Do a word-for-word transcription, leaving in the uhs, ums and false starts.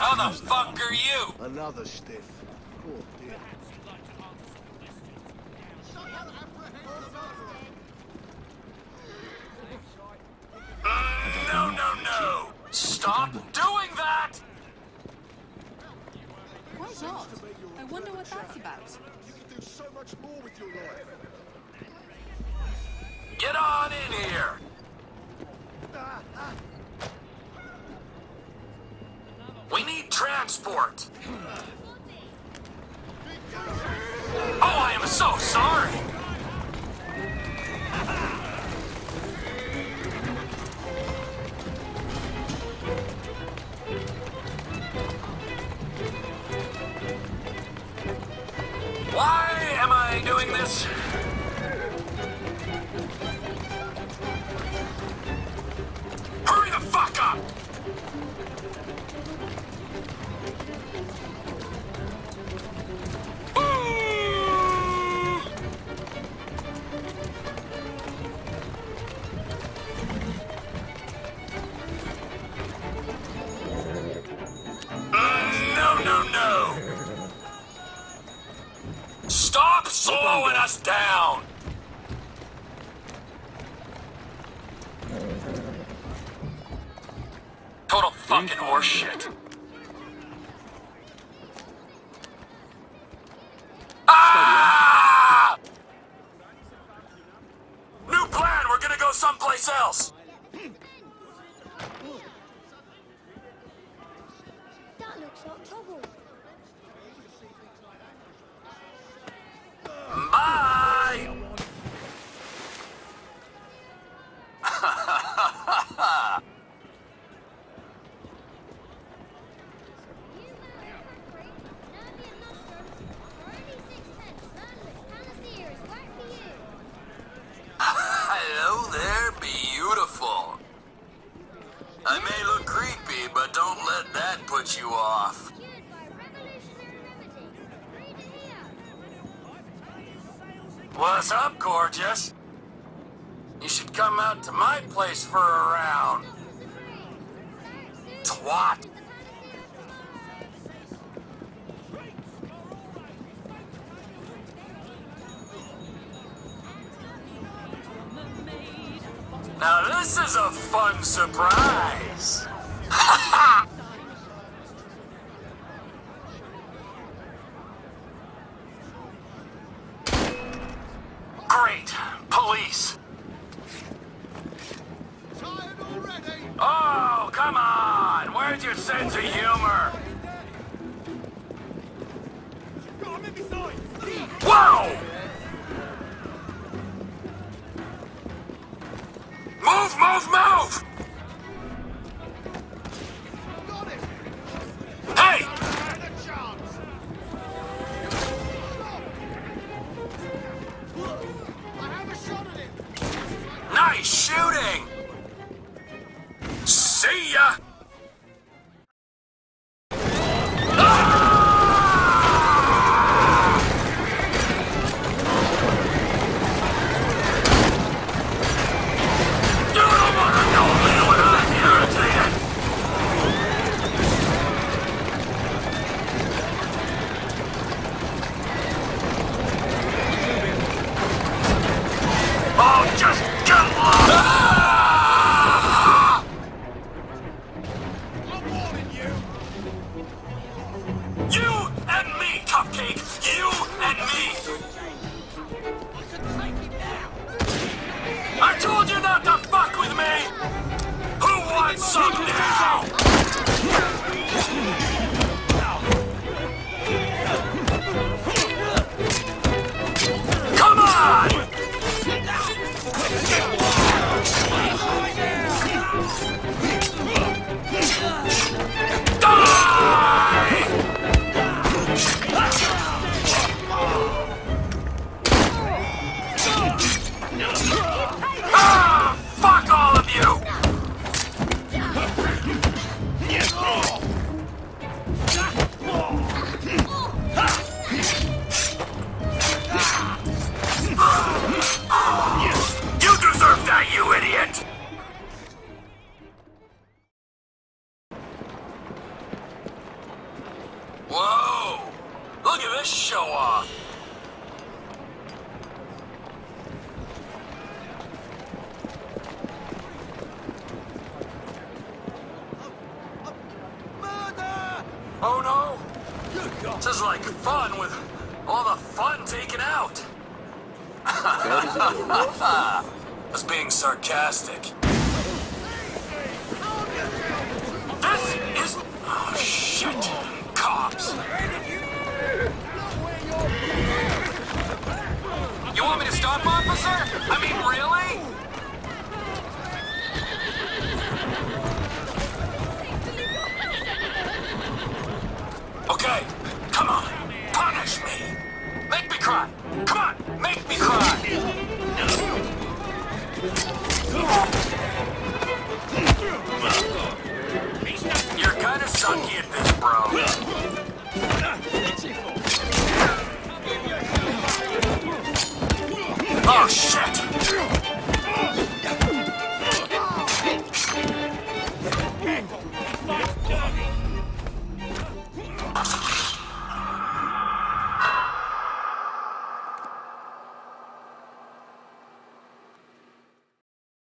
How the fuck are you? Another stiff. Poor dear. Mm, no, no, no! Stop doing that! Quite odd. I wonder what that's about. You can do so much more with your life. Get on in here! We need transport! Oh, I am so sorry! Why am I doing this? Hurry the fuck up! Stop slowing us down! Total fucking horseshit. Ah! New plan, we're gonna go someplace else. That looks like trouble. Bye! Hello there, beautiful. I may look creepy, but don't let that put you off. What's up, gorgeous? You should come out to my place for a round. Twat. Now this is a fun surprise. Ha ha! Great. Police. Oh, come on. Where's your sense of humor? Whoa! Move, move, move! Hey! Nice shooting! See ya! Oh, just get lost! Ah! I'm warning you! You and me, Cupcake! You and me! I should take him down! I told you not to fuck with me! Who wants some now? Come on! Sounds like fun with all the fun taken out. Was being sarcastic. This is... Oh, shit. Cops. You want me to stop, officer? I mean, really? Okay, come on. Punish me. Make me cry. Come on, make me cry. You're kind of sucky at this, bro. Oh, shit!